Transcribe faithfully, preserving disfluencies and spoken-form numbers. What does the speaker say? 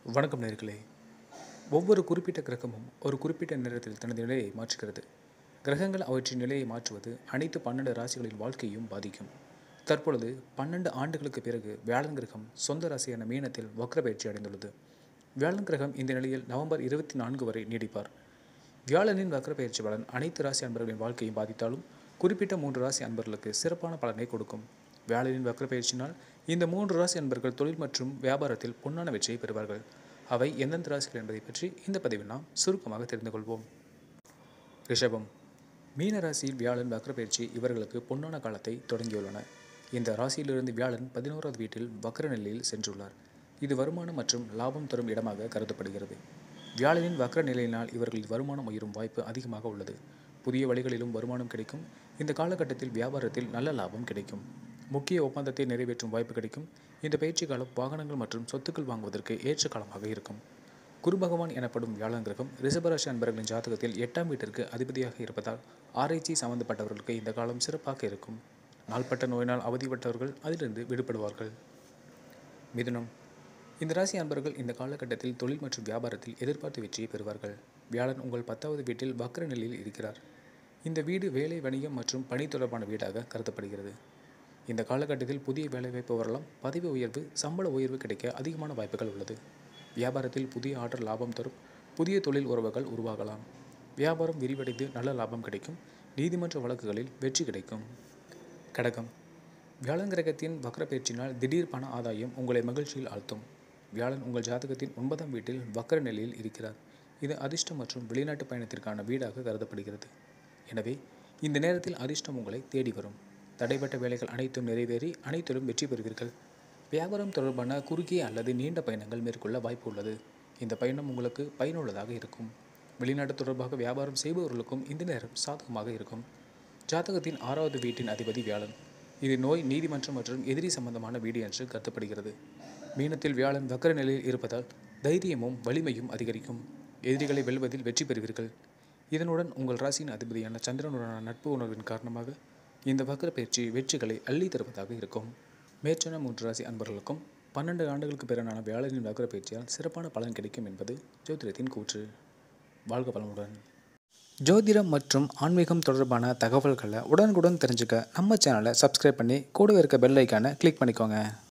வணக்கம் நேயர்களே. ஒவ்வொரு குறிப்பிட்ட கிரகமும் ஒரு குறிப்பிட்ட நேரத்தில் தனது நிலையை மாற்றுகிறது. கிரகங்கள் அவற்றின் நிலையை மாற்றுவது அனைத்து பன்னெண்டு ராசிகளின் வாழ்க்கையும் பாதிக்கும். தற்பொழுது பன்னெண்டு ஆண்டுகளுக்கு பிறகு வியாழன் கிரகம் சொந்த ராசியான மீனத்தில் வக்ர பயிற்சி அடைந்துள்ளது. வியாழன் கிரகம் இந்த நிலையில் நவம்பர் இருபத்தி நான்கு வரை நீடிப்பார். வியாழனின் வக்ர பயிற்சி பலன் அனைத்து ராசி அன்பர்களின் வாழ்க்கையும் பாதித்தாலும் குறிப்பிட்ட மூன்று ராசி அன்பர்களுக்கு சிறப்பான பலனை கொடுக்கும். வியாழனின் வக்ர பயிற்சியினால் இந்த மூன்று ராசி அன்பர்கள் தொழில் மற்றும் வியாபாரத்தில் பொன்னான வெற்றியை பெறுவார்கள். அவை எந்தெந்த ராசிகள் என்பதை பற்றி இந்த பதிவில் நாம் சுருக்கமாக தெரிந்து கொள்வோம். ரிஷபம். மீன ராசியில் வியாழன் வக்ர பயிற்சி இவர்களுக்கு பொன்னான காலத்தை தொடங்கியுள்ளன. இந்த ராசியிலிருந்து வியாழன் பதினோராவது வீட்டில் வக்ர நிலையில் சென்றுள்ளார். இது வருமானம் மற்றும் லாபம் தரும் இடமாக கருதப்படுகிறது. வியாழனின் வக்ர நிலையினால் இவர்களின் வருமானம் உயரும் வாய்ப்பு அதிகமாக உள்ளது. புதிய வழிகளிலும் வருமானம் கிடைக்கும். இந்த காலகட்டத்தில் வியாபாரத்தில் நல்ல லாபம் கிடைக்கும். முக்கிய ஒப்பந்தத்தை நிறைவேற்றும் வாய்ப்பு கிடைக்கும். இந்த பயிற்சி காலம் வாகனங்கள் மற்றும் சொத்துக்கள் வாங்குவதற்கு ஏற்ற காலமாக இருக்கும். குரு பகவான் எனப்படும் வியாழன் கிரகம் ரிஷபராசி அன்பர்களின் ஜாதகத்தில் எட்டாம் வீட்டிற்கு அதிபதியாக இருப்பதால் ஆராய்ச்சி சம்பந்தப்பட்டவர்களுக்கு இந்த காலம் சிறப்பாக இருக்கும். நாள்பட்ட நோயினால் அவதிப்பட்டவர்கள் அதிலிருந்து விடுபடுவார்கள். மிதுனம். இந்த ராசி அன்பர்கள் இந்த காலகட்டத்தில் தொழில் மற்றும் வியாபாரத்தில் எதிர்பார்த்த வெற்றியை பெறுவார்கள். வியாழன் உங்கள் பத்தாவது வீட்டில் வக்ர நிலையில் இருக்கிறார். இந்த வீடு வேலை, வணிகம் மற்றும் பணி தொடர்பான வீடாக கருதப்படுகிறது. இந்த காலகட்டத்தில் புதிய வேலைவாய்ப்பு வரலாம். பதவி உயர்வு, சம்பள உயர்வு கிடைக்க அதிகமான வாய்ப்புகள் உள்ளது. வியாபாரத்தில் புதிய ஆர்டர் லாபம் தரும். புதிய தொழில் உறவுகள் உருவாகலாம். வியாபாரம் விரிவடைந்து நல்ல லாபம் கிடைக்கும். நீதிமன்ற வழக்குகளில் வெற்றி கிடைக்கும். கடகம். வியாழன் கிரகத்தின் வக்ர பயிற்சியினால் திடீர் பண ஆதாயம் உங்களை மகிழ்ச்சியில் ஆழ்த்தும். வியாழன் உங்கள் ஜாதகத்தின் ஒன்பதாம் வீட்டில் வக்ர நிலையில் இருக்கிறார். இது அதிர்ஷ்டம் மற்றும் வெளிநாட்டு பயணத்திற்கான வீடாக கருதப்படுகிறது. எனவே இந்த நேரத்தில் அதிர்ஷ்டம் உங்களை தேடி வரும். தடைப்பட்ட வேலைகள் அனைத்தும் நிறைவேறி அனைத்திலும் வெற்றி பெறுவீர்கள். வியாபாரம் தொடர்பான குறுகிய அல்லது நீண்ட பயணங்கள் மேற்கொள்ள வாய்ப்பு உள்ளது. இந்த பயணம் உங்களுக்கு பயனுள்ளதாக இருக்கும். வெளிநாட்டு தொடர்பாக வியாபாரம் செய்பவர்களுக்கும் இந்த நேரம் சாதகமாக இருக்கும். ஜாதகத்தின் ஆறாவது வீட்டின் அதிபதி வியாழன். இது நோய், நீதிமன்றம் மற்றும் எதிரி சம்பந்தமான வீடு என்று கருதப்படுகிறது. மீனத்தில் வியாழன் வக்ர நிலையில் இருப்பதால் தைரியமும் வலிமையும் அதிகரிக்கும். எதிரிகளை வெல்வதில் வெற்றி பெறுவீர்கள். இதனுடன் உங்கள் ராசியின் அதிபதியான சந்திரனுடனான நட்பு உணர்வின் காரணமாக இந்த வக்ர பயிற்சி வெற்றிகளை அள்ளி தருவதாக இருக்கும். மேற்சொன்ன மூன்று ராசி அன்பர்களுக்கும் பன்னெண்டு ஆண்டுகளுக்கு பிறனான வியாழனின் வக்ர பயிற்சியால் சிறப்பான பலன் கிடைக்கும் என்பது ஜோதிடத்தின் கூற்று. வாழ்க வளமுடன். ஜோதிடம் மற்றும் ஆன்மீகம் தொடர்பான தகவல்களை உடனுக்குடன் தெரிஞ்சுக்க நம்ம சேனலை சப்ஸ்கிரைப் பண்ணி கூடவே இருக்க பெல் ஐக்கானை கிளிக் பண்ணிக்கோங்க.